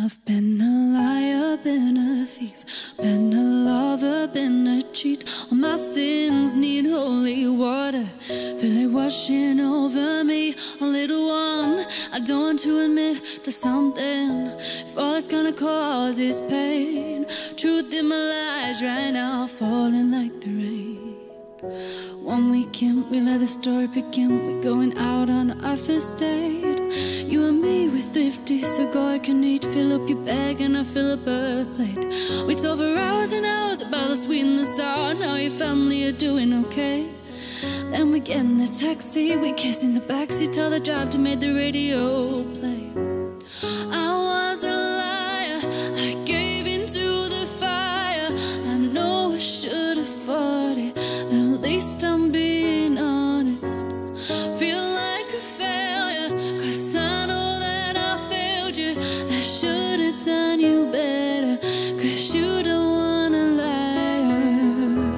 I've been a liar, been a thief, been a lover, been a cheat. All my sins need holy water, feel it washing over me. A little one, I don't want to admit to something, if all it's gonna cause is pain. Truth in my lies right now, falling like the rain. One weekend, we let the story begin. We're going out on our first date. You and me, we're thrifty, so go I can eat. Fill up your bag and I fill up a plate. We talk for hours and hours about the sweet and the sour. Now your family are doing okay. Then we get in the taxi, we kiss in the backseat, tell the drive to make the radio play. I was a liar, I gave into the fire. I know I should have fought it, at least I'm being honest. Feel like a failure, cause I know that I failed you. I should have done you better, cause you don't wanna lie.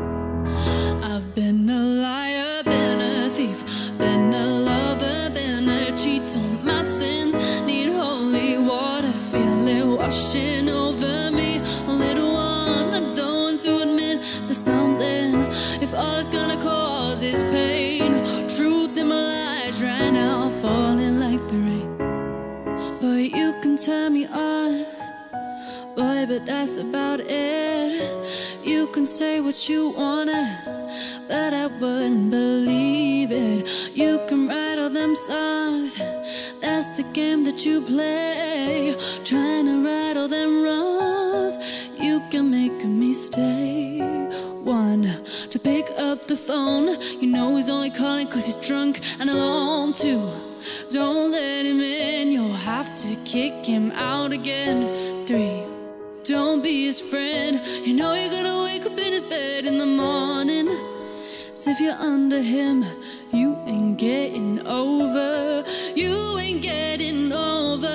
I've been a liar, been a thief, been a lover, been a cheat. All my sins need holy water, feel it washing over me. A little one, I don't want to admit to something, if all it's gonna cause is pain. Truth in my lies right now, falling like the rain. But you can turn me on, boy, but that's about it. You can say what you wanna, but I wouldn't believe it. You can write all them songs, that's the game that you play. Trying to right all them wrongs, you can make me stay. One, to pick up the phone, you know he's only calling cause he's drunk and alone. Two, don't let him in, you'll have to kick him out again. Three, don't be his friend, you know you're gonna wake up in his bed in the morning. So if you're under him, you ain't getting over, you ain't getting over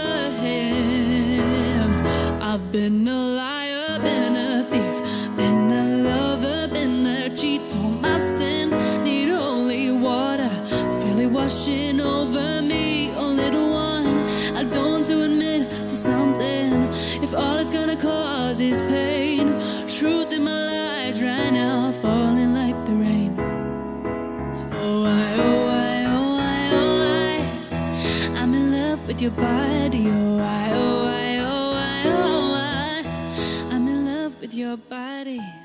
him. I've been a liar, been a thief, been a lover, been a cheat. All my sins need holy water, feel it washing over me. A little one, I don't want to admit to something, if all it's gonna cause is pain. Truth in my lies right now, falling like the rain. Oh I, oh I, oh I, oh I, I'm in love with your body. Oh I, oh I, oh I, oh I, I'm in love with your body.